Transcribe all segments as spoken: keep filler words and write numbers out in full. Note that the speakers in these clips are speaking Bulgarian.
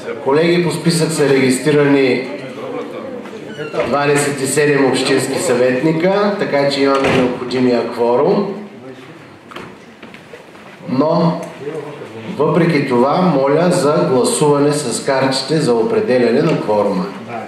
Колеги, по списък са регистрирани двадесет и седем общински съветника, така че имаме необходимия кворум. Но, въпреки това, моля за гласуване с картите за определяне на кворума.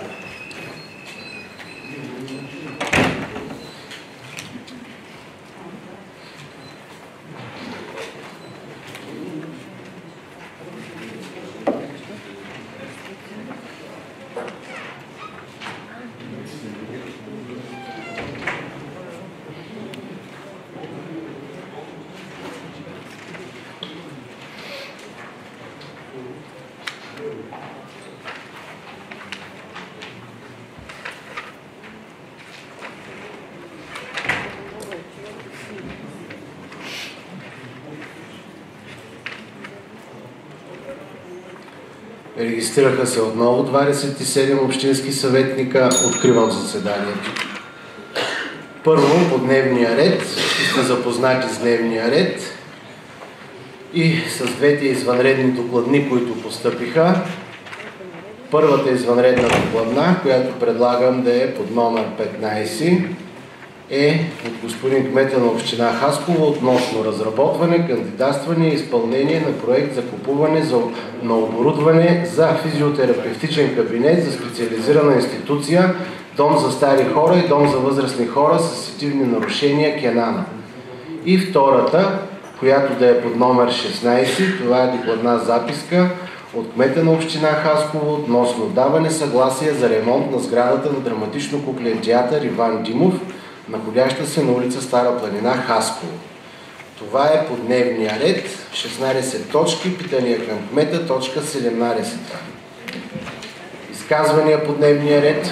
Регистрираха се отново двадесет и седем общински съветника. Откривам заседанието. Първо по дневния ред. Сте запознати с дневния ред и с двете извънредни докладни, които постъпиха. Първата извънредна докладна, която предлагам да е под номер петнайсет, е от господин кмета на община Хасково относно разработване, кандидатстване и изпълнение на проект за купуване за, на оборудване за физиотерапевтичен кабинет за специализирана институция, дом за стари хора и дом за възрастни хора с сетивни нарушения Кенана. И втората, която да е под номер шестнайсет, това е докладна записка от кмета на община Хасково относно даване съгласие за ремонт на сградата на драматично-куклен театър Иван Димов, находяща се на улица Стара планина, Хасково. Това е по дневния ред. шестнайсет точки, питания към кмета, точка седемнайсет. Изказвания по дневния ред?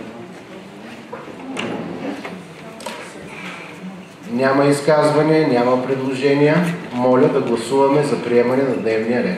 Няма изказвания, няма предложения. Моля да гласуваме за приемане на дневния ред.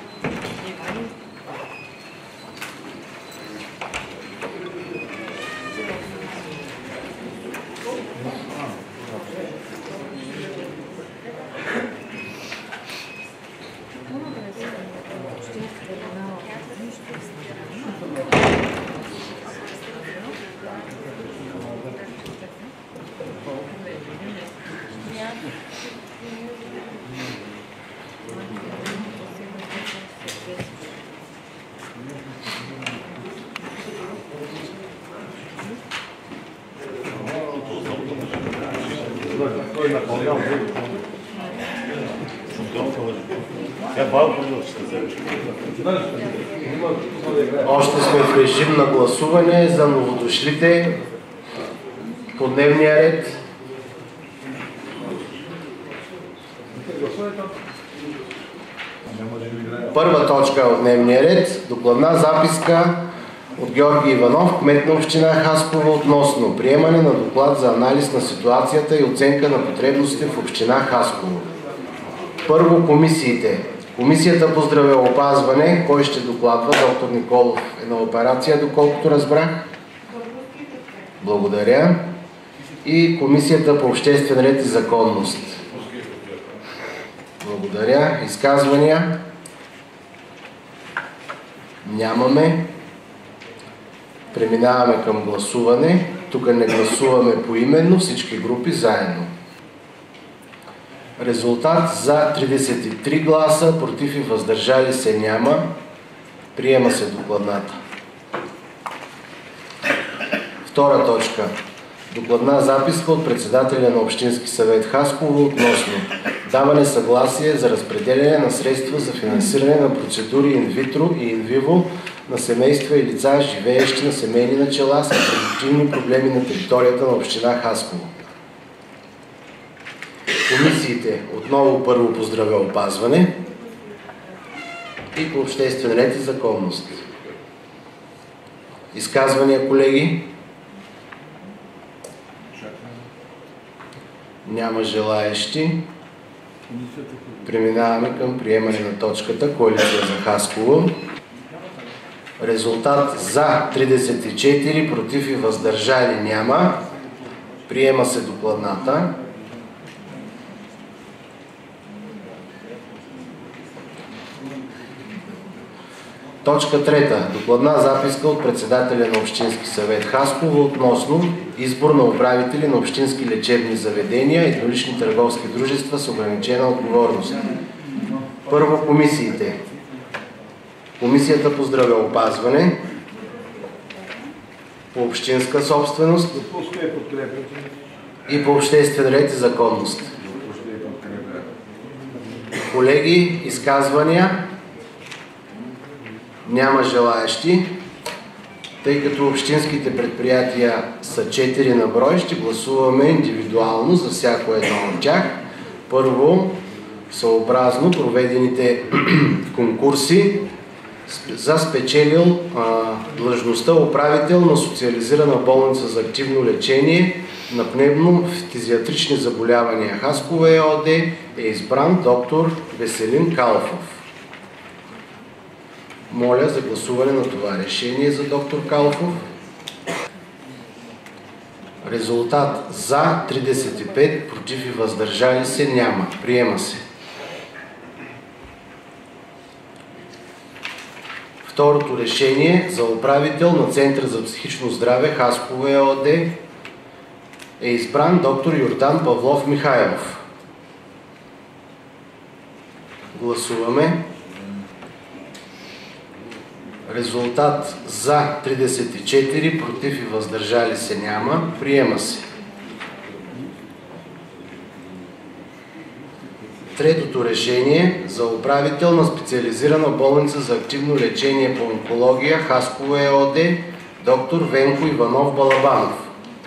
Още сме в режим на гласуване за новодошлите по дневния ред. Първа точка от дневния ред. Докладна записка от Георги Иванов, кмет на община Хасково, относно приемане на доклад за анализ на ситуацията и оценка на потребностите в община Хасково. Първо комисиите. Комисията по здравеопазване, кой ще докладва? Доктор Николов е на операция, доколкото разбрах. Благодаря. И Комисията по обществен ред и законност. Благодаря. Изказвания? Нямаме. Преминаваме към гласуване. Тук не гласуваме поименно, всички групи заедно. Резултат за тридесет и три гласа, против и въздържали се няма. Приема се докладната. Втора точка. Докладна записка от председателя на Общински съвет Хасково относно даване съгласие за разпределяне на средства за финансиране на процедури инвитро и инвиво на семейства и лица, живеещи на семейни начала с репродуктивни проблеми на територията на община Хасково. Комисиите отново първо по здравеопазване и по обществен ред и законност. Изказвания, колеги? Няма желаещи. Преминаваме към приемане на точката Коалиция за Хасково. Резултат за тридесет и четири, против и въздържали няма. Приема се докладната. Точка трета. Докладна записка от председателя на Общински съвет Хасково относно избор на управители на общински лечебни заведения и еднолични търговски дружества с ограничена отговорност. Първо, комисиите. Комисията по здравеопазване, по общинска собственост и по обществен ред и законност. Колеги, изказвания? Няма желаещи. Тъй като общинските предприятия са четири на брой, ще гласуваме индивидуално за всяко едно от тях. Първо, съобразно проведените конкурси за спечелил а, длъжността управител на социализирана болница за активно лечение на пневмо-фтизиатрични заболявания Хасково ЕООД е избран доктор Веселин Калфов. Моля за гласуване на това решение за доктор Калфов. Резултат за тридесет и пет, против и въздържали се няма. Приема се. Второто решение за управител на Центъра за психично здраве Хасково ЕООД е избран доктор Йордан Павлов Михайлов. Гласуваме. Резултат за тридесет и четири, против и въздържали се няма. Приема се. Третото решение за управител на специализирана болница за активно лечение по онкология Хасково ЕООД доктор Венко Иванов Балабанов.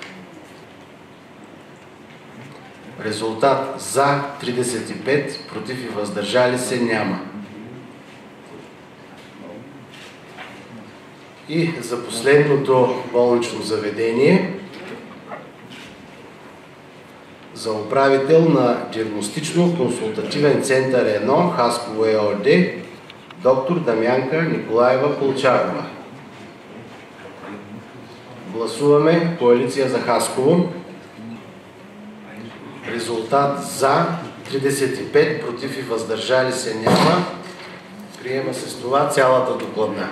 Резултат за тридесет и пет, против и въздържали се няма. И за последното болнично заведение за управител на диагностично-консултативен център едно Хасково ЕООД доктор Дамянка Николаева Полчарова. Гласуваме коалиция за Хасково. Резултат за тридесет и пет, против и въздържали се няма. Приема се с това цялата докладна.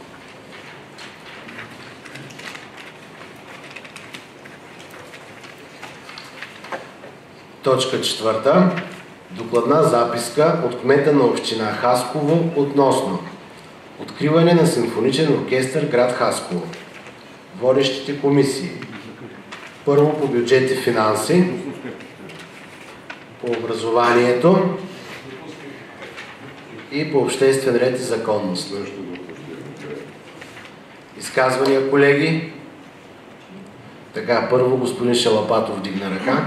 Точка четвърта. Докладна записка от кмета на община Хасково относно откриване на симфоничен оркестър град Хасково. Водещите комисии. Първо по бюджет и финанси, по образованието и по обществен ред и законност. Изказвания, колеги? Така, първо господин Шалапатов дигна ръка.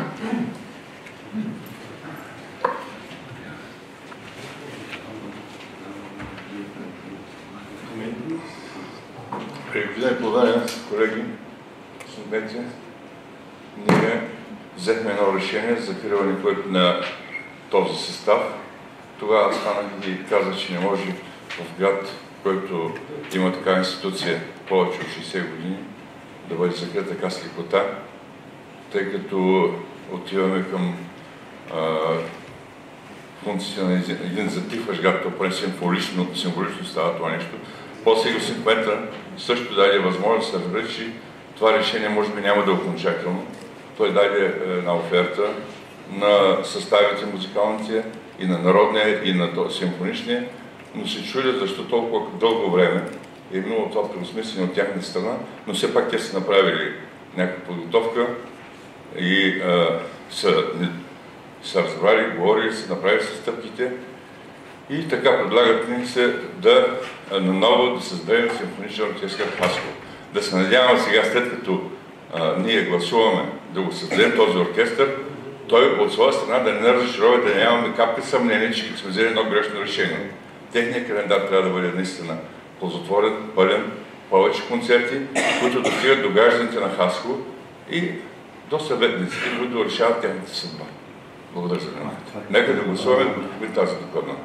Преди подаден, колеги, съдмете, ние взехме едно решение за закриване на този състав. Тогава станах и казах, че не може в град, в който има такава институция повече от шейсет години, да бъде закрита така с лекота, тъй като отиваме към а, функция на един затихващ град, то поне символично, символично става това нещо. После господин кмета също даде възможност да се разбере, че това решение може би няма да е окончателно. Той даде една оферта на съставите музикалните и на народния, и на симфоничния, но се чудят защо толкова дълго време е имало това преосмисление от тяхна страна, но все пак те са направили някаква подготовка и а, са, са разбрали, говорили, са направили стъпките и така предлагат ни се да наново да създадем симфоничен оркестър в Хасково. Да се надяваме сега, след като а, ние гласуваме да го създадем този оркестър, той от своя страна да не разочарова, да нямаме капка съмнение, че сме взели едно грешно решение. Техният календар трябва да бъде наистина ползотворен, пълен, повече концерти, които достигат до гражданите на Хасково и до съветниците, които решават тяхната съдба. Благодаря за вниманието. Нека да гласуваме да тази докладна.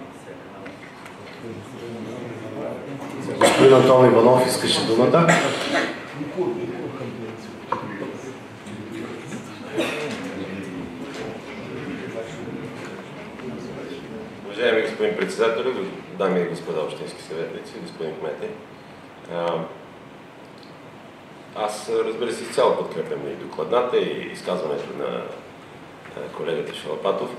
Господин Антон Иванов искаше думата. Уважаеми господин председател, дами и господа общински съветници, господин кмете. Аз, разбира се, изцяло подкрепям и докладната, и изказването на колегата Шалапатов.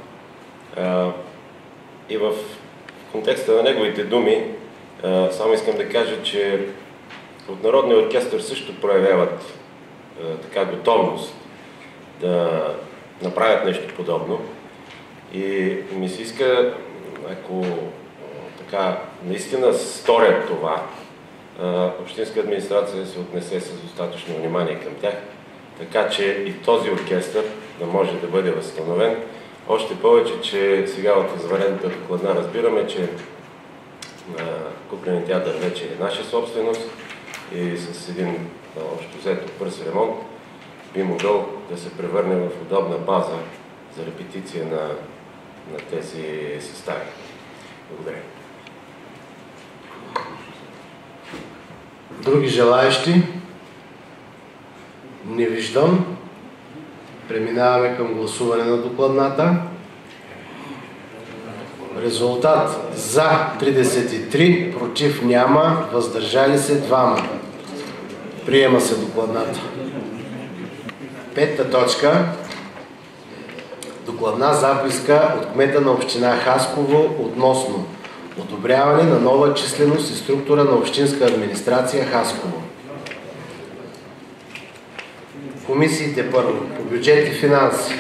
И в контекста на неговите думи, само искам да кажа, че от Народния оркестър също проявяват така готовност да направят нещо подобно. И ми се иска, ако така наистина сторят това, общинска администрация се отнесе с достатъчно внимание към тях, така че и този оркестър да може да бъде възстановен. Още повече, че сега от извънредната докладна разбираме, че купленият театър вече е наша собственост и с един общо взето бърз ремонт би могъл да се превърне в удобна база за репетиция на, на тези състави. Благодаря. Други желаещи? Не виждам. Преминаваме към гласуване на докладната. Резултат за тридесет и три, против няма, въздържали се двама. Приема се докладната. Пета точка. Докладна записка от кмета на община Хасково относно одобряване на нова численост и структура на общинска администрация Хасково. Комисиите първо по бюджет и финанси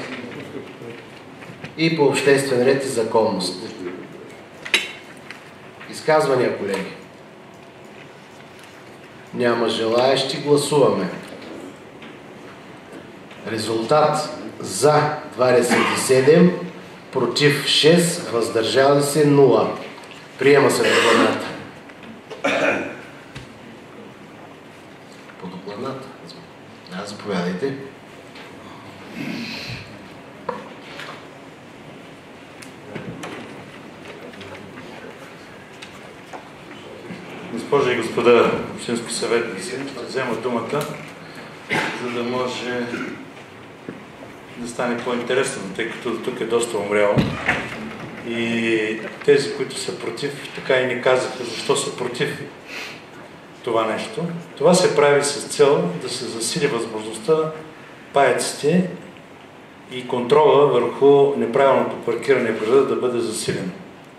и по обществен ред и законност. Изказвания, колеги? Няма желаещи. Гласуваме. Резултат за двадесет и седем, против шест, въздържали се нула. Приема се докладната. По докладната? Да, заповядайте. Госпожи и господа общински съветници, ще взема думата, за да може да стане по-интересно, тъй като тук е доста умряло. И тези, които са против, така и ни казаха защо са против това нещо. Това се прави с цел да се засили възможността паяците и контрола върху неправилното паркиране в града да бъде засилен.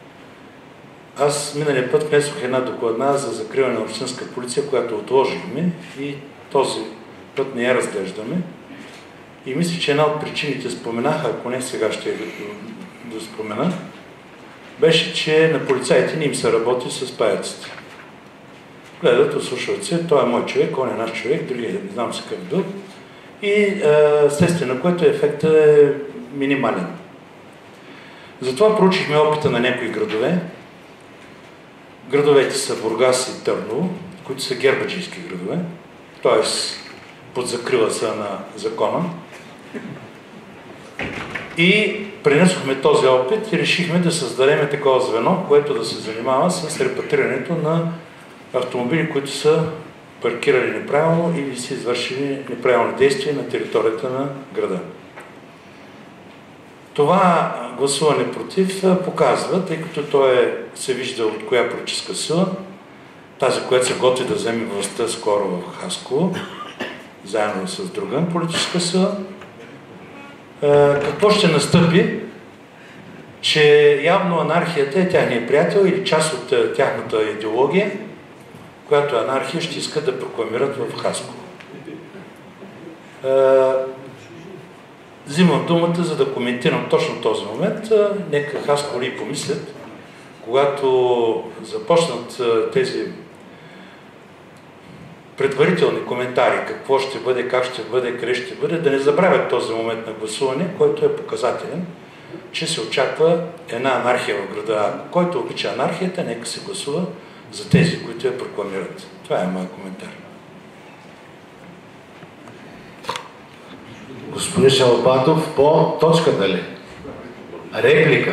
Аз миналия път внесох една докладна за закриване на общинска полиция, която отложихме и този път не я разглеждаме. И мисля, че една от причините споменаха, ако не сега ще да спомена, беше, че на полицаите не им се работи с паяците. Гледат, ослушват се, той е мой човек, он е наш човек, другия не знам си какъв бил. И следствие на което ефектът е минимален. Затова проучихме опита на някои градове. Градовете са Бургас и Търново, които са гербаджийски градове, т.е. под закрила са на закона. И пренесохме този опит и решихме да създадем такова звено, което да се занимава с репатрирането на автомобили, които са паркирали неправилно или са извършили неправилни действия на територията на града. Това гласуване против показва, тъй като той е, се вижда от коя политическа сила, тази, която се готви да вземе властта скоро в Хасково, заедно с друга политическа сила. Какво ще настъпи? Че явно анархията е тяхният приятел или част от тяхната идеология, която анархия ще искат да прокламират в Хасково. Взимам думата, за да коментирам точно този момент. Нека Хасково ли помислят, когато започнат тези предварителни коментари, какво ще бъде, как ще бъде, къде ще бъде, да не забравят този момент на гласуване, който е показателен, че се очаква една анархия в града. Който обича анархията, нека се гласува за тези, които я прокламират. Това е моят коментар. Господин Шалапатов, по точката ли? Реплика.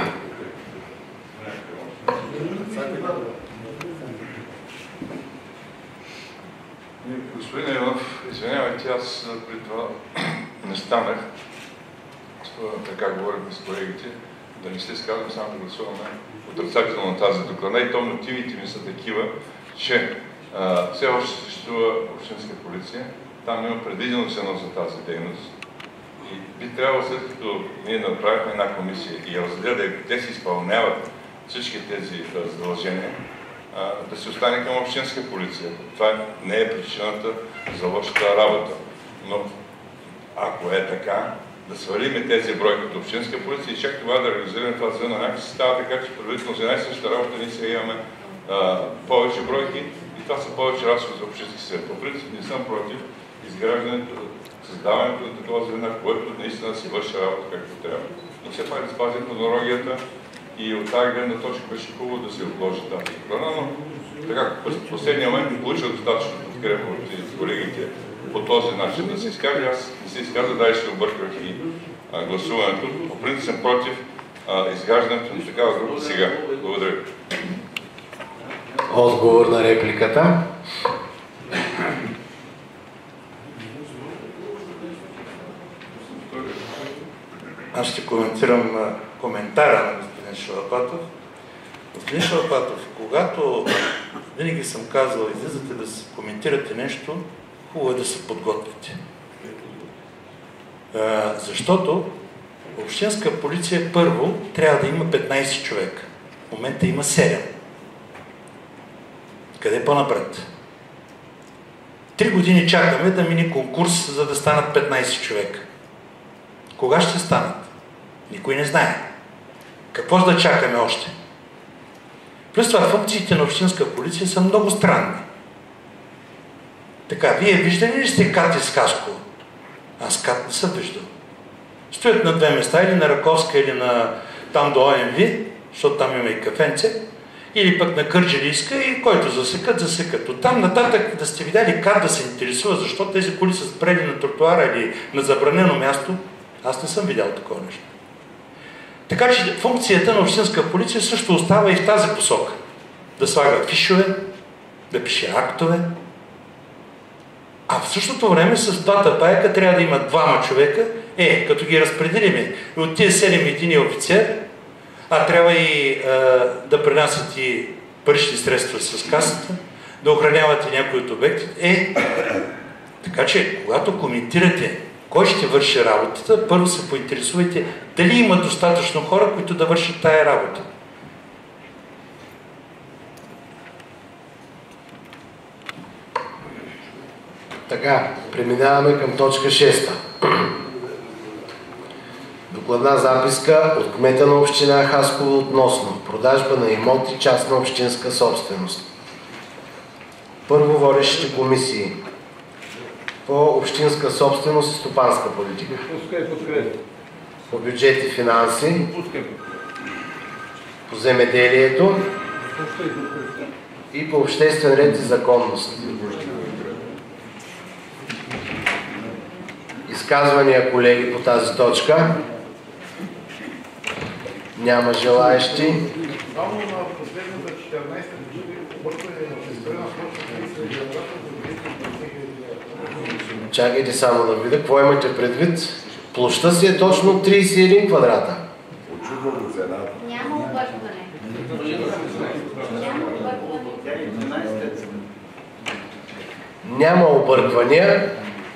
Господин Иванов, извинявайте, аз преди това не станах, така говорихме с колегите, да не се изказвам, само да гласуваме отрицателно на тази доклада. И то мотивите ми са такива, че а, все още съществува общинска полиция, там има предвидено цено за тази дейност. И би трябвало, след като ние направихме една комисия и разгледа, ако те си изпълняват всички тези задължения, да се остане към общинска полиция. Това не е причината за лошата работа. Но ако е така, да свалиме тези бройки от общинска полиция и чак това да реализираме това звено, някак си става така, че предварително за най-същата работа ние сега имаме а, повече бройки и това са повече разходи за общински съвет. По принцип не съм против изграждането, създаването на такова звена, което наистина си върши работа както трябва. Но все пак да спазим хронологията и от тази гледна точка беше хубаво да се отложи тази програма, но така, в последния момент не получил достатъчно подкрепа от колегите по този начин да се изкаже. Аз не се изказа, дай ще обърках и а, гласуването. По принцип съм против а, изграждането на такава група сега. Благодаря. Отговор на репликата. Аз ще коментирам коментара на господин Шалапатов. Господин Шалапатов, когато винаги съм казвал, излизате да се коментирате нещо, хубаво е да се подготвите. А, защото общинска полиция първо трябва да има петнайсет човека. В момента има седем. Къде по-напред? Три години чакаме да мине конкурс, за да станат петнайсет човека. Кога ще станат? Никой не знае. Какво да чакаме още? Плюс това функциите на общинска полиция са много странни. Така, вие виждали ли сте КАТ из Хасково? Аз КАТ не съм виждал. Стоят на две места, или на Раковска, или на там до О М В, защото там има и кафенце, или пък на Кърджалийска, и който засекат, засекат. Оттам нататък да сте видяли КАТ да се интересува, защо тези коли са спрели на тротуара или на забранено място, аз не съм видял такова нещо. Така че функцията на общинска полиция също остава и в тази посока. Да слагат фишове, да пише актове. А в същото време с двата паяка трябва да има двама човека. Е, като ги разпределиме от тия седем едини офицер, а трябва и е, да пренасят и парични средства с касата, да охраняват и някои от обектите. Е, така че, когато коментирате кой ще върши работата, първо се поинтересувайте дали има достатъчно хора, които да вършат тая работа. Така, преминаваме към точка шеста. Докладна записка от кмета на община Хасково относно продажба на имоти частна общинска собственост. Първо водещите комисии по общинска собственост и стопанска политика. По бюджет и финанси. По земеделието. И по обществен ред и законност. Изказвания, колеги, по тази точка? Няма желаещи. Чакайте само да видя, какво имате предвид? Площта си е точно трийсет и един квадрата. Няма объркване. Няма объркване. Няма обърквания.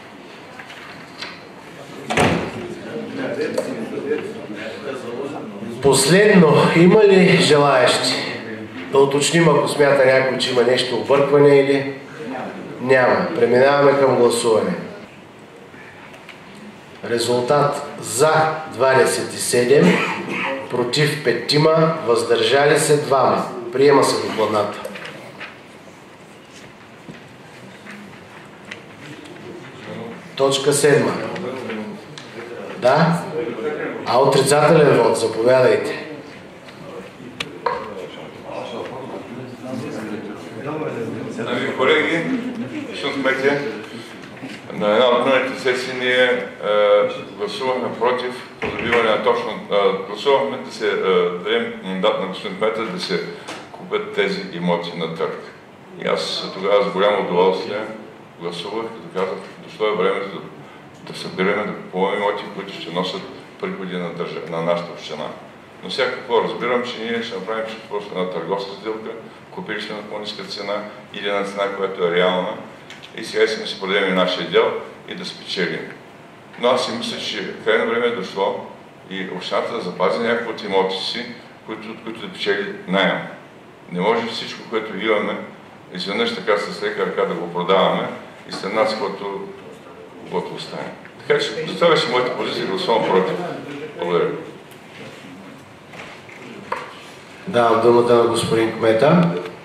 Последно, има ли желаещи? Да уточним, ако смята някой, че има нещо объркване или... Няма. Преминаваме към гласуване. Резултат за двадесет и седем, против петима, въздържали се двама. Приема се докладната. Точка седма. Да? А отрицателен вод, заповядайте. Ами, колеги, ще смете, на една от миналите сесии ние е, гласувахме против придобиване на точно... Е, гласувахме да се е, дадем мандат на господин кмета да се купят тези имоти на търг. И аз тогава с голямо удоволствие гласувах, като казах, дошло е времето да, да събираме, да купуваме имоти, които ще носят приходи на, държа, на нашата община. Но сега какво разбирам, че ние ще направим просто една търговска сделка, купили сме на по-ниска цена или на цена, която е реална и сега искаме да си продадем и нашия дел и да спечелим. Но аз си мисля, че крайно време е дошло и общината да запази някакви от имоти си, които, от които да печели наем. Не може всичко, което имаме, изведнъж така с лека ръка да го продаваме и след нас, което, което остане. Така че, до това беше моята позиция, гласувам против. Благодаря. Давам думата на господин кмета.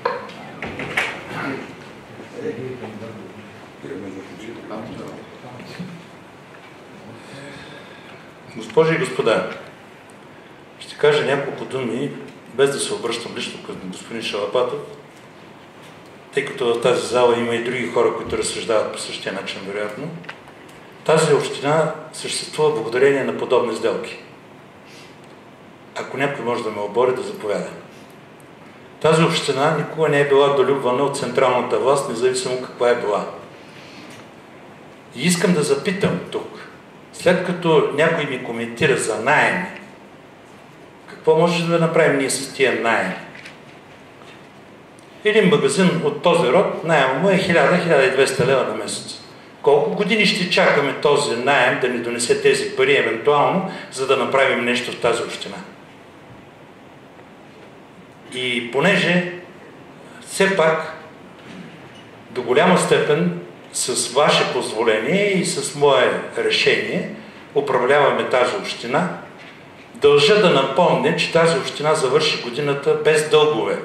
Госпожи и господа, ще кажа няколко думи, без да се обръщам лично към господин Шалапатов, тъй като в тази зала има и други хора, които разсъждават по същия начин, вероятно. Тази община съществува благодарение на подобни сделки. Ако някой може да ме обори, да заповяда. Тази община никога не е била долюбвана от централната власт, независимо каква е била. И искам да запитам тук, след като някой ми коментира за наем, какво може да направим ние с тия наем? Един магазин от този род, наемът му е хиляда до хиляда и двеста лева на месец. Колко години ще чакаме този наем да ни донесе тези пари, евентуално, за да направим нещо в тази община? И понеже все пак до голяма степен с ваше позволение и с мое решение управляваме тази община, дължа да напомня, че тази община завърши годината без дългове.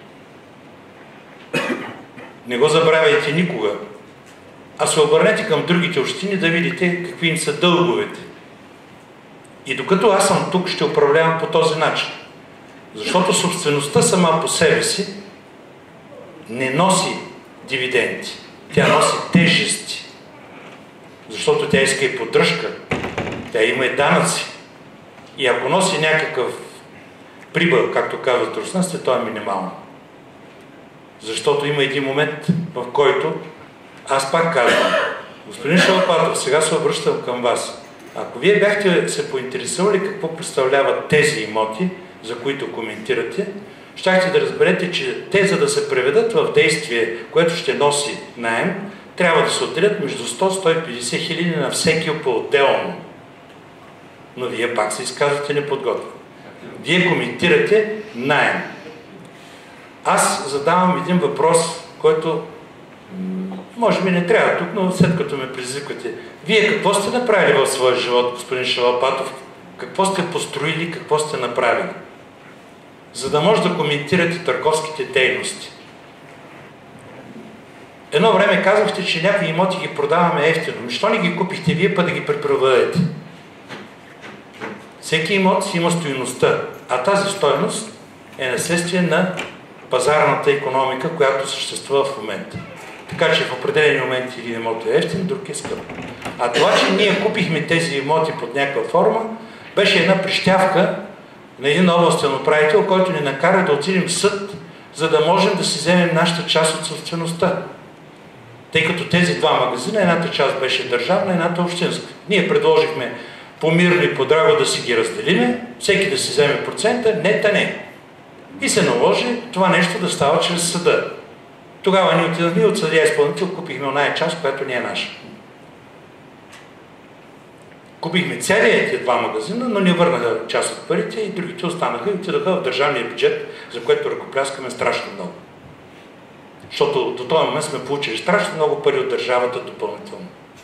Не го забравяйте никога. А се обърнете към другите общини да видите какви им са дълговете. И докато аз съм тук, ще управлявам по този начин. Защото собствеността сама по себе си не носи дивиденти. Тя носи тежести. Защото тя иска и поддръжка. Тя има и данъци. И ако носи някакъв прибъл, както казват руснаците, то е минимално. Защото има един момент, в който аз пак казвам, господин Шалапатов, сега се обръщам към вас. Ако вие бяхте се поинтересували какво представляват тези имоти, за които коментирате, щяхте да разберете, че те, за да се преведат в действие, което ще носи наем, трябва да се отделят между сто до сто и петдесет хиляди на всеки по-отделно. Но вие пак се изказвате неподготвено. Вие коментирате наем. Аз задавам един въпрос, който може би не трябва тук, но след като ме предизвиквате. Вие какво сте направили в своя живот, господин Шалапатов? Какво сте построили, какво сте направили? За да може да коментирате търговските дейности. Едно време казахте, че някои имоти ги продаваме ефтино. Защо не ги купихте вие, па да ги препродадете? Всеки имот си има стойността, а тази стойност е наследствие на пазарната икономика, която съществува в момента. Така че в определени моменти един имот е ефтин, друг е скъп. А това, че ние купихме тези имоти под някаква форма, беше една прищявка на един областен управител, който ни накара да отидем в съд, за да можем да си вземем нашата част от собствеността. Тъй като тези два магазина, едната част беше държавна, едната общинска. Ние предложихме по-мирно и по-драго да си ги разделиме, всеки да си вземе процента, не та не. И се наложи това нещо да става чрез съда. Тогава ние отидахме от съдия изпълнител, купихме оная част, която не е наша. Купихме целия тези два магазина, но ни върнаха част от парите и другите останаха и отидаха в държавния бюджет, за което ръкопляскаме страшно много. Защото до този момент сме получили страшно много пари от държавата допълнително.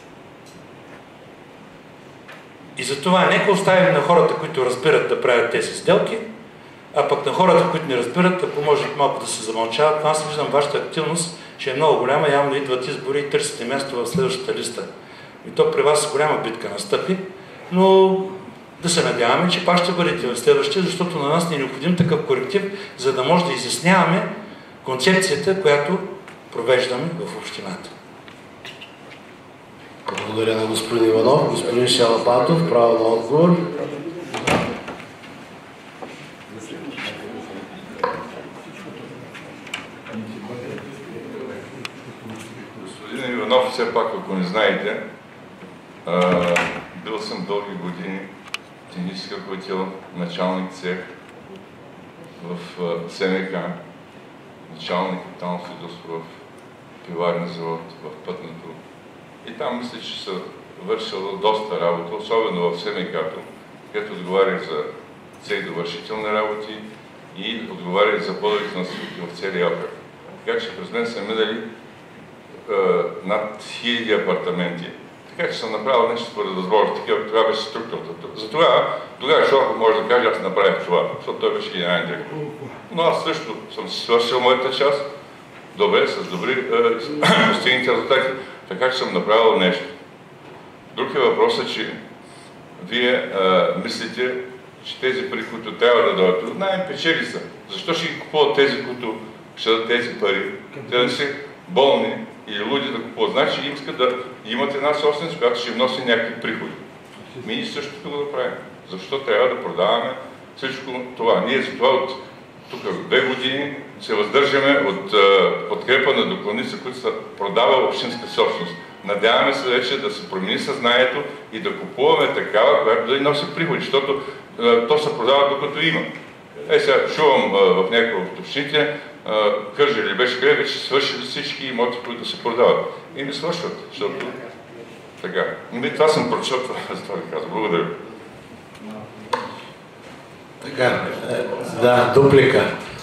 И затова нека оставим на хората, които разбират да правят тези сделки, а пък на хората, които не разбират, ако може малко да се замълчават. Аз виждам вашата активност, че е много голяма, явно идват избори и търсите място в следващата листа. И то при вас голяма битка настъпи, но да се надяваме, че пак ще бъдете в следващия, защото на нас не е необходим такъв коректив, за да може да изясняваме концепцията, която провеждаме в общината. Благодаря на господин Иванов. Господин Шалапатов, право на отговор. Господин Иванов, все пак, ако не знаете, а, бил съм дълги години технически ръководител, началник цех, в СМК, началник капитално строителство в пиварен завод, в пътното. И там мисля, че са вършила доста работа, особено в СМК-то, където отговарях за цели довършителни работи и отговарях за подовите на строителите в целия окръг. Така че през мен са минали е, над хиляди апартаменти. Така че съм направил нещо според възможност, такива, това беше структурата. Затова, тогава Шорохов може да каже, аз направих това, защото той беше генерален директор. Но аз също съм си свършил моята част, добре, с добри е, постигнати резултати, така че съм направил нещо. Друг е въпросът, че вие е, мислите, че тези пари, които трябва да дойдат, най-печели са. Защо ще ги купуват тези, които ще дадат тези пари? Те да са болни или луди да купуват. Значи им искат да имат една собственост, която ще им носи някакви приходи. Ми ние същото го да правим. Защо трябва да продаваме всичко това? Ние за това от тук две години се въздържаме от uh, подкрепа на докладница, които са продава общинска собственост. Надяваме се вече да се промени съзнанието и да купуваме такава, която да ни носи приходи, защото uh, то се продава докато има. Е, сега чувам uh, в някои от общините, uh, Кърджали беше къде, вече свършили всички имоти, които се продават. И не свършват, защото така. И това съм прочел, това, това ви казвам. Благодаря. Така, да, дуплика.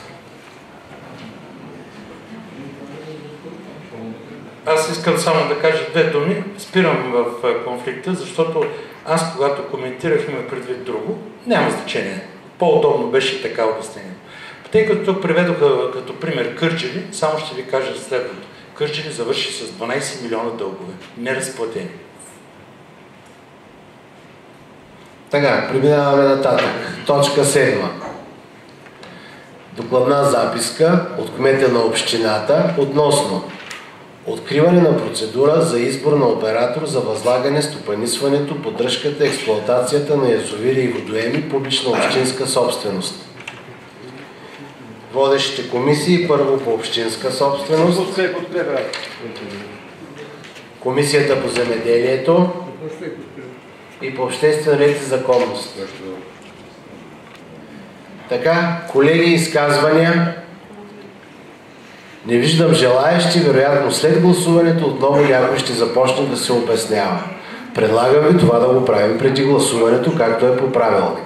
Аз искам само да кажа две думи. Спирам в конфликта, защото аз, когато коментирах, има предвид друго, няма значение. По-удобно беше така обяснение. Тъй като тук приведоха като пример Кърджали, само ще ви кажа следното. Кърджали завърши с дванайсет милиона дългове, неразплатени. Така, преминаваме нататък. Точка седма. Докладна записка от кмета на общината относно откриване на процедура за избор на оператор за възлагане, стопанисването, поддръжката, експлоатацията на язовири и водоеми, публична общинска собственост. Водещите комисии, първо по общинска собственост, Комисията по земеделието и по обществен ред и законност. Така, колеги, изказвания. Не виждам желаещи, вероятно след гласуването отново някой ще започне да се обяснява. Предлагам ви това да го правим преди гласуването, както е по правилник.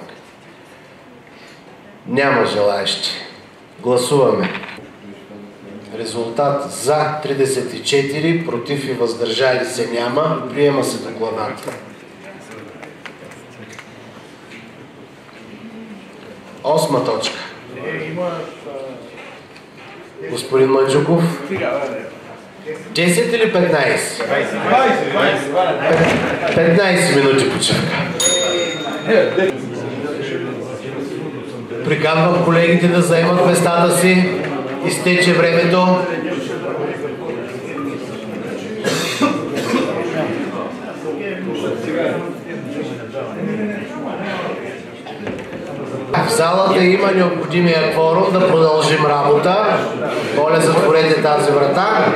Няма желаещи. Гласуваме. Резултат за тридесет и четири, против и въздържали се няма. Приема се докладната. Осма точка. Господин Манджуков. десет или петнайсет? петнайсет минути почивка. Приканвам колегите да заемат местата си. Изтече времето. В залата има необходимия кворум да продължим работа. Моля, затворете тази врата.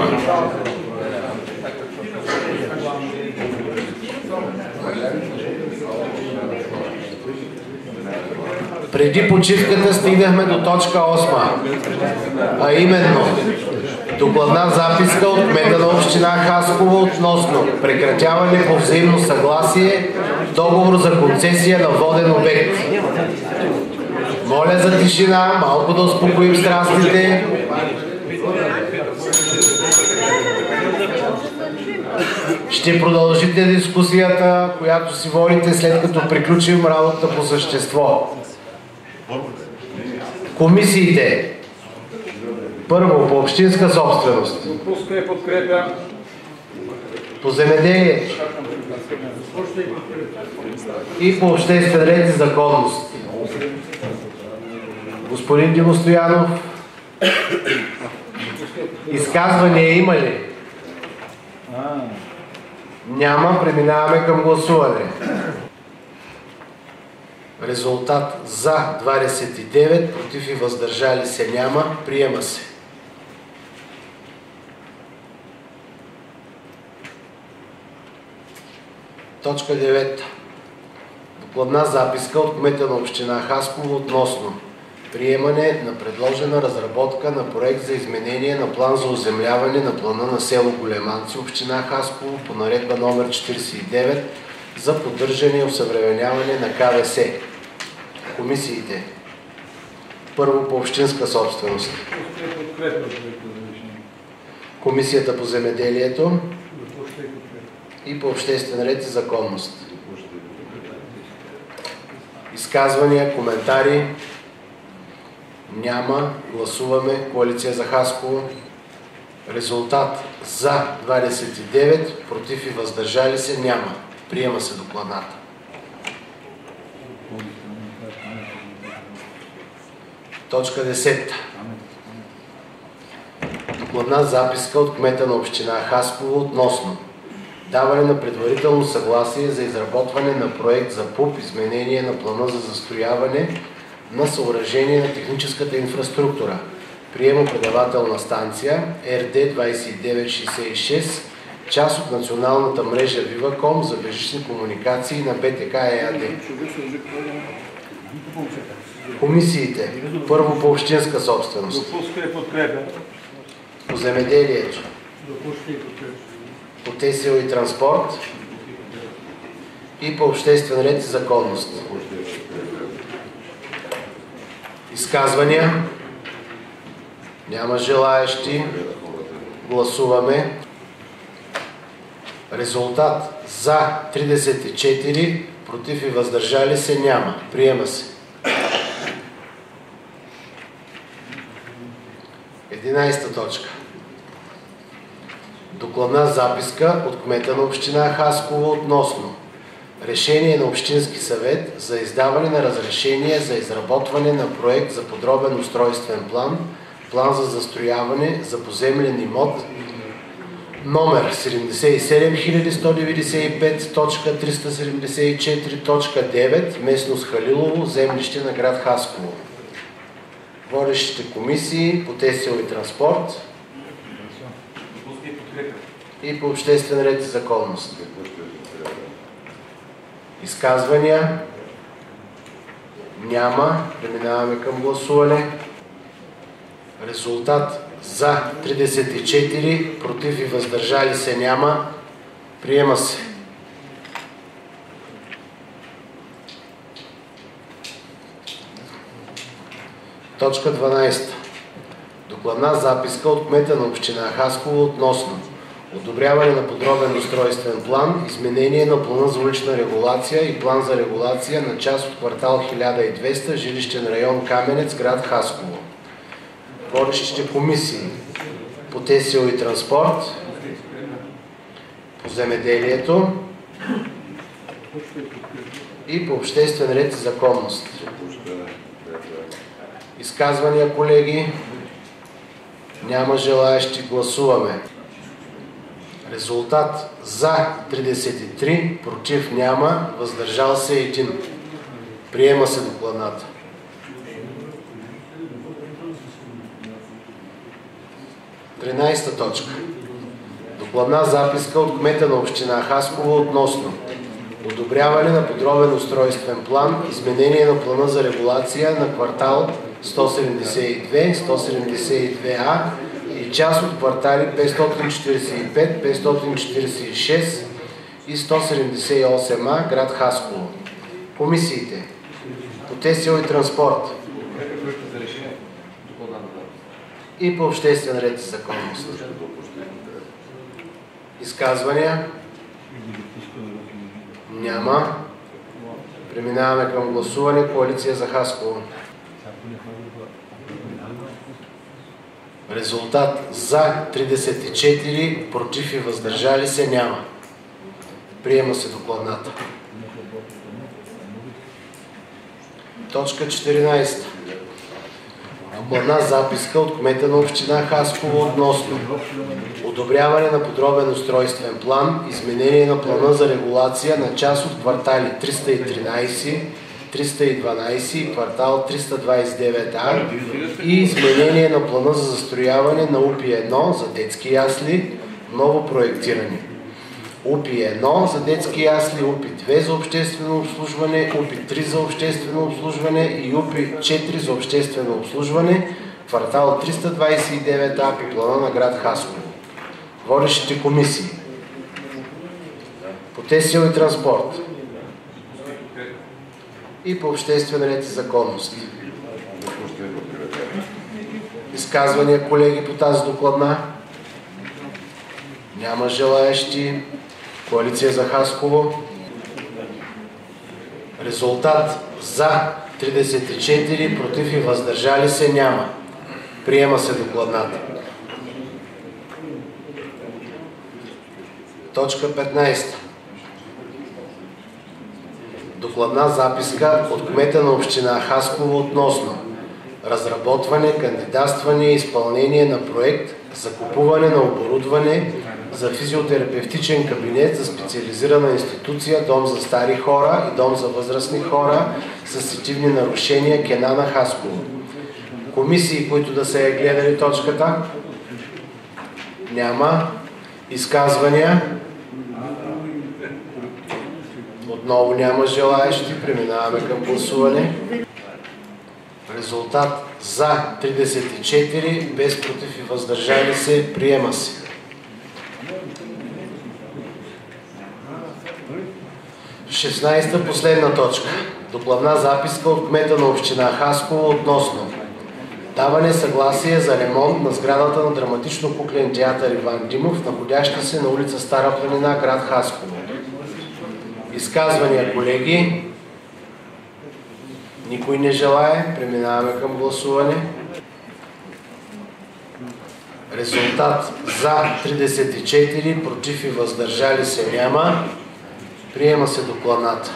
Преди почивката стигнахме до точка осма, а именно докладна записка от кмета на община Хасково относно прекратяване по взаимно съгласие договор за концесия на воден обект. Моля за тишина, малко да успокоим страстите. Ще продължите дискусията, която си водите след като приключим работата по същество. Комисиите. Първо по общинска собственост. По земеделие. И по обществен ред и законност. Господин Димо Стоянов. Изказвания има ли? Няма. Преминаваме към гласуване. Резултат за двадесет и девет, против и въздържали се няма. Приема се. Точка девета. Докладна записка от кмета на община Хасково относно приемане на предложена разработка на проект за изменение на план за оземляване на плана на село Големанци, община Хасково, по наредба номер четиридесет и девет за поддържане и осъвременяване на Ка Ве Се. Комисиите. Първо по общинска собственост. Комисията по земеделието и по обществен ред и законност. Изказвания, коментари? Няма. Гласуваме. Коалиция за Хасково. Резултат за двадесет и девет, против и въздържали се няма. Приема се докладната. Точка десета. Докладна записка от кмета на община Хасково относно даване на предварително съгласие за изработване на проект за ПУП, изменение на плана за застрояване на съоръжение на техническата инфраструктура, приемо-предавателна станция Р Д двадесет и девет шейсет и шест, част от националната мрежа Виваком за бежични комуникации на Б Т К Е А Д. Комисиите. Първо по общинска собственост. По земеделието. По Т С О и транспорт. И по обществен ред и законност. Изказвания? Няма желаещи. Гласуваме. Резултат за тридесет и четири, против и въздържали се няма. Приема се. единадесета точка. Докладна записка от кмета на община Хасково относно решение на Общински съвет за издаване на разрешение за изработване на проект за подробен устройствен план, план за застрояване за поземлен имот номер седемдесет и седем хиляди сто деветдесет и пет точка триста седемдесет и четири точка девет, местност Халилово, землище на град Хасково. Водещите комисии по Т С О и транспорт и по обществен ред и законност. Изказвания? Няма. Преминаваме към гласуване. Резултат за тридесет и четири, против и въздържали се няма. Приема се. Точка дванадесета. Докладна записка от кмета на община Хасково относно одобряване на подробен устройствен план, изменение на плана за улична регулация и план за регулация на част от квартал хиляда и двеста, жилищен район Каменец, град Хасково. Водещите комисии по Т С О и транспорт, по земеделието и по обществен ред и законност. Изказвания, колеги? Няма желаещи. Гласуваме. Резултат за тридесет и три, против няма, въздържал се един. Приема се докладната. тринадесета точка. Докладна записка от кмета на община Хасково относно одобряване на подробен устройствен план, изменение на плана за регулация на квартал сто седемдесет и две, сто седемдесет и две А и част от квартали петстотин четиридесет и пет, петстотин четиридесет и шест и сто седемдесет и осем А, град Хасково. Комисиите по Т С О и транспорт и по обществен ред и законност. Изказвания? Няма. Преминаваме към гласуване. Коалиция за Хасково. Резултат за тридесет и четири, против и въздържали се няма. Приема се докладната. Точка четиринадесета. Докладна записка от кмета на община Хасково относно одобряване на подробен устройствен план, изменение на плана за регулация на част от квартали триста и тринадесет, триста и дванадесет и квартал триста двадесет и девет А и изменение на плана за застрояване на У Пи едно за детски ясли, ново проектиране. УПИ едно за детски ясли, УПИ две за обществено обслужване, УПИ три за обществено обслужване и УПИ четири за обществено обслужване, квартал триста двадесет и девет А по плана на град Хасково. Водещите комисии. По ТСО и транспорт. И по обществен ред и законност. Изказвания, колеги, по тази докладна? Няма желаещи. Коалиция за Хасково. Резултат за тридесет и четири, против и въздържали се няма. Приема се докладната. Точка петнадесета. Докладна записка от кмета на община Хасково относно разработване, кандидатстване и изпълнение на проект за купуване на оборудване за физиотерапевтичен кабинет за специализирана институция, дом за стари хора и дом за възрастни хора с сетивни нарушения Кена на Хасково. Комисии, които да са я гледали точката? Няма. Изказвания? Отново няма желаещи. Преминаваме към гласуване. Резултат за тридесет и четири, без против и въздържали се, приема се. шестнадесета последна точка. Докладна записка от кмета на община Хасково относно даване съгласие за ремонт на сградата на драматично-куклен театър Иван Димов, находяща се на улица Стара планина, град Хасково. Изказвания, колеги? Никой не желае. Преминаваме към гласуване. Резултат за тридесет и четири, против и въздържали се няма. Приема се докладната.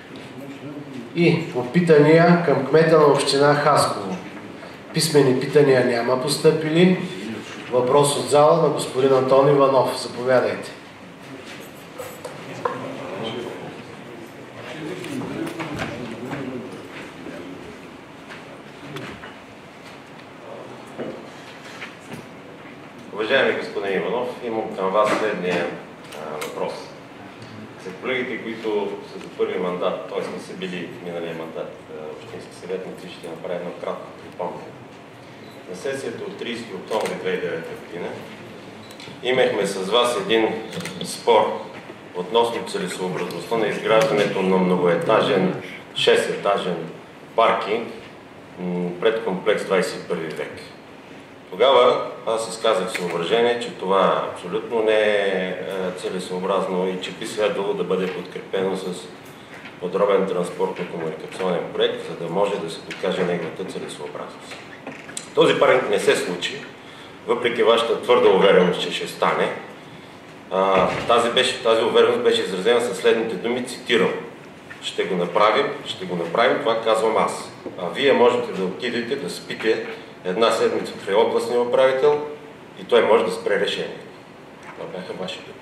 И по питания към кмета на община Хасково. Писмени питания няма постъпили. Въпрос от зала на господин Антон Иванов. Заповядайте. Уважаеми господин Иванов, имам към вас следния а, въпрос. За колегите, които са за първи мандат, т.е. не са били в миналия мандат общински съветници, ще направя едно кратко припомняне. На сесията от тридесети октомври две хиляди и девета година имахме с вас един спор относно целесообразността на изграждането на многоетажен, шестетажен паркинг пред комплекс двадесет и първи век. Тогава аз изказах съображение, че това абсолютно не е целесообразно и че би следвало да бъде подкрепено с подробен транспортно-комуникационен проект, за да може да се докаже неговата целесообразност. Този паркинг не се случи, въпреки вашата твърда увереност, че ще стане. Тази, беше, тази увереност беше изразена със следните думи, цитирам: ще го направим, ще го направим, това казвам аз. А вие можете да отидете да спите една седмица при областния управител и той може да спре решение. Това бяха ваши думи.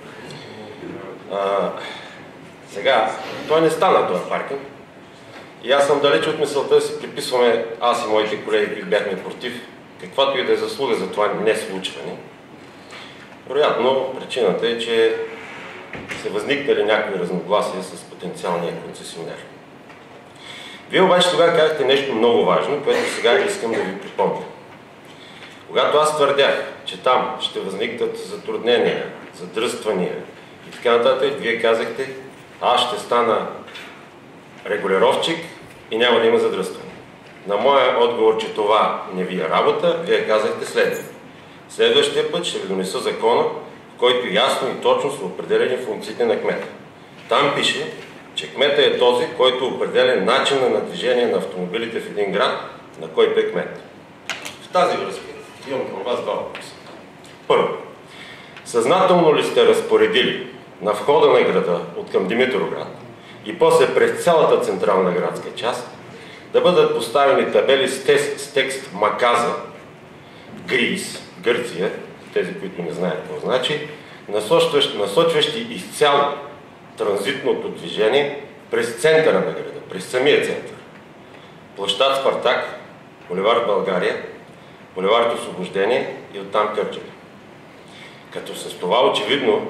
Сега, той не стана този паркинг и аз съм далеч от мисълта да си приписваме, аз и моите колеги, които бяхме против, каквато и да е заслуга за това не случване. Вероятно, причината е, че се възникнали някакви разногласия с потенциалния концесионер. Вие обаче тогава казахте нещо много важно, което сега искам да ви припомня. Когато аз твърдях, че там ще възникнат затруднения, задръствания и така нататък, вие казахте, аз ще стана регулировчик и няма да има задръстване. На моя отговор, че това не ви е работа, вие казахте следното. Следващия път ще ви донеса закона, в който ясно и точно са определени функциите на кмета. Там пише, че кмета е този, който определя начина на движение на автомобилите в един град, на който е кмет. В тази връзка имам към вас два въпроса. Първо, съзнателно ли сте разпоредили на входа на града от към Димитровград и после през цялата централна градска част да бъдат поставени табели с текст, с текст Маказа, Грис, Гърция, тези, които не знаят какво значи, насочващи, насочващи изцяло транзитното движение през центъра на града, през самия център. Площад Спартак, булевард България, булевард Освобождение и оттам Кърджали. Като с това очевидно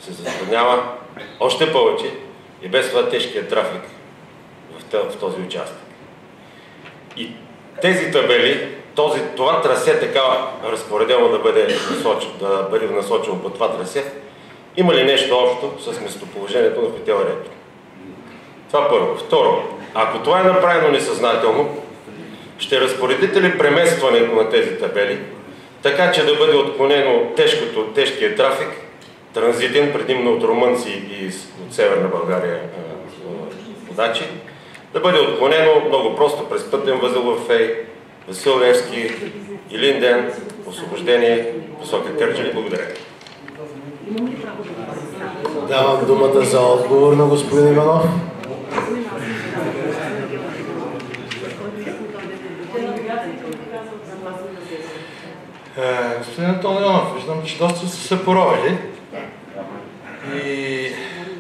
се затруднява още повече и без това тежкият трафик в този участък. И тези табели, този, това трасе така разпоредено да бъде, насочено, да бъде насочено по това трасе, има ли нещо общо с местоположението на хотел Ретро? Това първо. Второ, ако това е направено несъзнателно, ще разпоредите ли преместването на тези табели, така че да бъде отклонено тежкото, тежкия трафик, транзитен, предимно от румънци и от Северна България водачи, да бъде отклонено много просто през пътен възел в Фей, Васил Левски, Илинден, Освобождение, посока Кърджали. Благодаря. Давам думата за отговор на господин Иванов. Е, господин Антон Иванов, виждам, че доста са се поровили. И...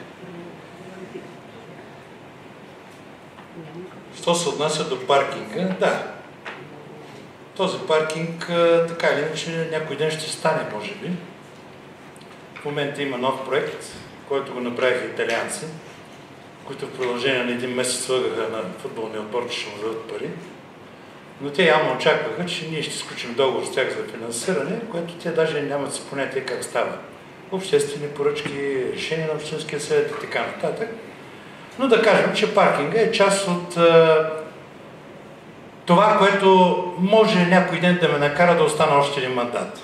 що се отнася до паркинга, да. Този паркинг, така или иначе, някой ден ще стане, може би. В момента има нов проект, който го направиха италианци, които в продължение на един месец слагаха на футболния отбор, че ще му дадат пари. Но те явно очакваха, че ние ще сключим договор с тях за финансиране, което те даже нямат си понятие как става. Обществени поръчки, решения на Общинския съвет и така нататък. Но да кажем, че паркинга е част от а, това, което може някой ден да ме накара да остана още един мандат.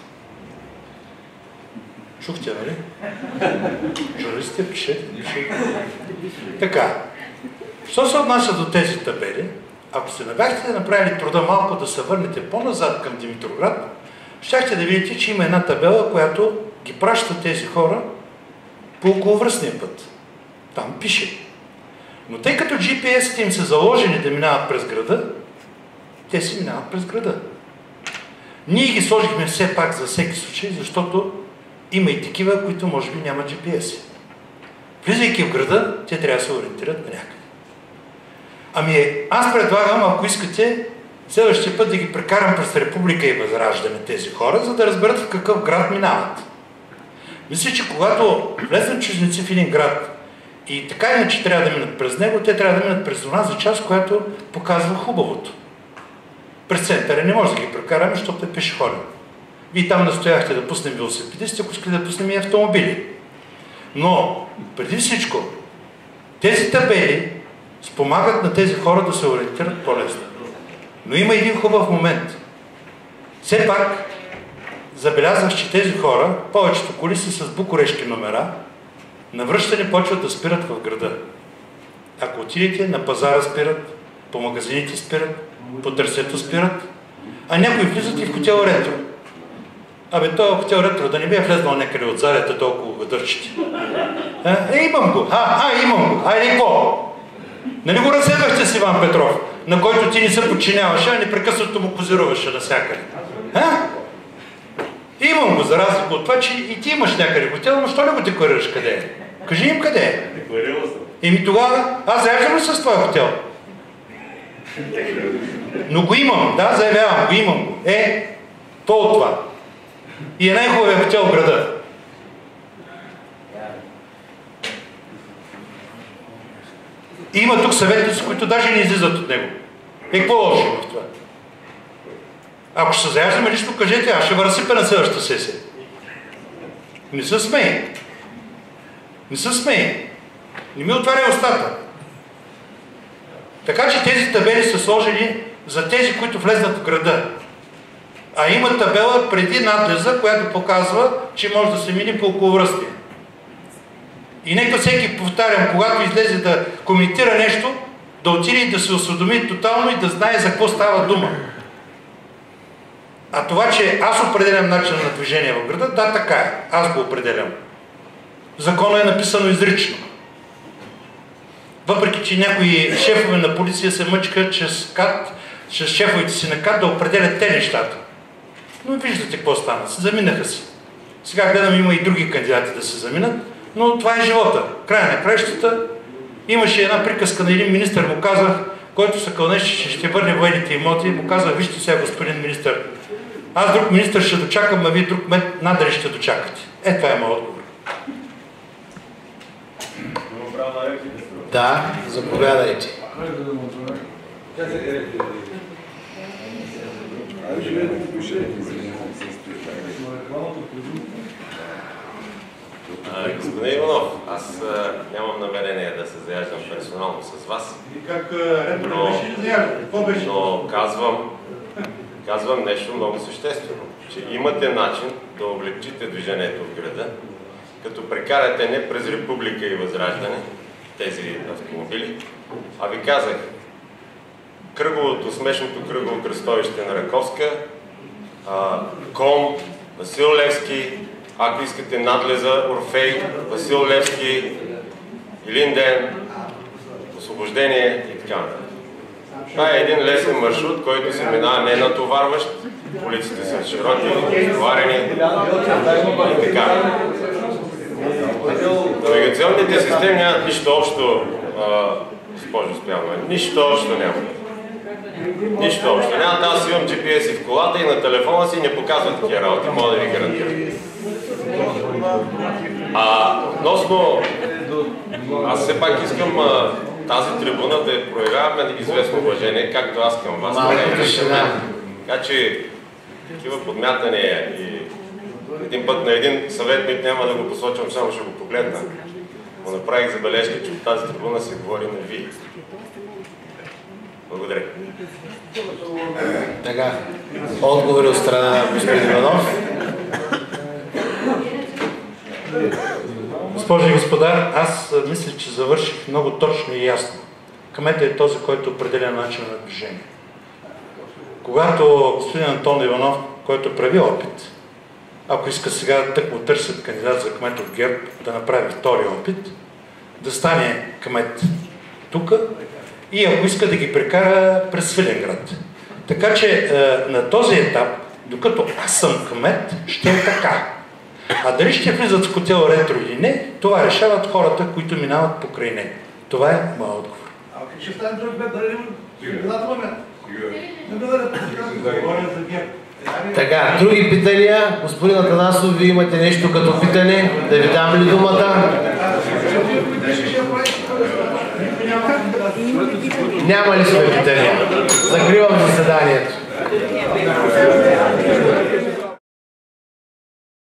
Чухте, нали? Журналистите пишете, пишете. Така. Що се отнася до тези табели, ако се набяхте да направили труда малко да се върнете по-назад към Димитроград, щяхте да видите, че има една табела, която ги праща тези хора по околовръстния път. Там пише. Но тъй като джи пи ес-ите им са заложени да минават през града, те си минават през града. Ние ги сложихме все пак за всеки случай, защото има и такива, които може би нямат джи пи ес-и. Влизайки в града, те трябва да се ориентират на някъде. Ами аз предлагам, ако искате, следващия път да ги прекарам през Република и Възраждане тези хора, за да разберат в какъв град минават. Мисля, че когато влезнат чужденци в един град и така иначе трябва да минат през него, те трябва да минат през онази част, която показва хубавото. През центъра не може да ги прекараме, защото е пешеходен. Вие там настояхте да пуснем велосипедисти, ако искате да пуснем и автомобили. Но, преди всичко, тези табели спомагат на тези хора да се ориентират по-лесно. Но има един хубав момент. Все пак, забелязах, че тези хора, повечето коли са с букурешки номера, на връщане почват да спират в града. Ако отидете, на пазара спират, по магазините спират, по трасето спират, а някои влизат и в хотел Ретро. Абе, този хотел Ретро да не би е влезнал някъде от зарята толкова го дърчите. Е, имам го. А, а, имам го. Айде, какво? Нали го разследвахте с Иван Петров, на който ти не се подчиняваше, а непрекъснато му козируваше навсякъде? А? Имам го, за разлика от това, че и ти имаш някъде хотел, но що не го декларираш къде е? Кажи им къде е. Декларирал съм. Еми тогава, аз заявявам ли с твоя хотел? Но го имам, да, заявявам, го имам. Е, то от това. И е най-хубавия хотел в града. И има тук съветници, които даже не излизат от него. Е, какво лошо има в това? Ако ще се заяждаме лично, кажете, аз ще ви разсипя на следващата сесия. Не се смей. Не се смей. Не ми отваря устата. Така че тези табели са сложени за тези, които влезнат в града. А има табела преди надлеза, която показва, че може да се мине по околовръстие. И нека всеки, повтарям, когато излезе да коментира нещо, да отиде и да се осведоми тотално и да знае за какво става дума. А това, че аз определям начин на движение в града, да, така е. Аз го определям. Закона е написано изрично. Въпреки, че някои шефове на полиция се мъчкат чрез КАТ, чрез шефовете си на КАТ да определят те нещата. Но виждате какво стана. Заминаха си. Сега гледам, има и други кандидати да се заминат, но това е живота. Края на краищата. Имаше една приказка на един министър, му казах, който се кълнеше, че ще върне военните имоти, му казах, вижте сега, господин министър, аз друг министър ще дочакам, а вие друг мед надали ще дочакате. Е, това е моят отговор. Да, заповядайте. Господин Иванов, аз а, нямам намерение да се заяждам персонално с вас, но, но казвам, казвам нещо много съществено, че имате начин да облегчите движението в града, като прекарате не през Република и Възраждане тези автомобили, а ви казах, кръговото, смешното кръгово кръстовище на Раковска, а, Ком, Васил Левски, ако искате надлеза, Орфей, Васил Левски, Илинден, Освобождение и така нататък. Това е един лесен маршрут, който се минава не натоварващ, улиците са широки, натоварени и така. Навигационните системи нямат нищо общо, госпожо Стоянова, нищо общо няма. Нищо общо няма. Аз имам джи пи ес и в колата и на телефона си не показва такива работи, мога да ви гарантирам. А относно, аз все пак искам а, тази трибуна да я проявяваме известно уважение, както аз към вас. Така че такива подмятания и един път на един съветник, няма да го посочвам, само ще го погледна. Му направих забележка, че от тази трибуна се говори на ви. Благодаря. Така, отговори от страна на господин Иванов. Госпожи и господа, аз мисля, че завърших много точно и ясно. Кметът е този, който определя начин на движение. Когато господин Антон Иванов, който прави опит, ако иска сега тък му търсят кандидат за кмет от ГЕРБ, да направи втори опит, да стане кмет тук и ако иска да ги прекара през Свиленград. Така че е, на този етап, докато аз съм кмет, ще е така. А дали ще влизат в хотел ретро или не, това решават хората, които минават покрай него. Това е моят отговор. А ще стане друг бед, дали имаме? Не бъде да говоря за ГЕРБ. Така, други питания? Господин Атанасов, вие имате нещо като питане? Да ви дам ли думата? Няма ли сме питания? Закривам заседанието.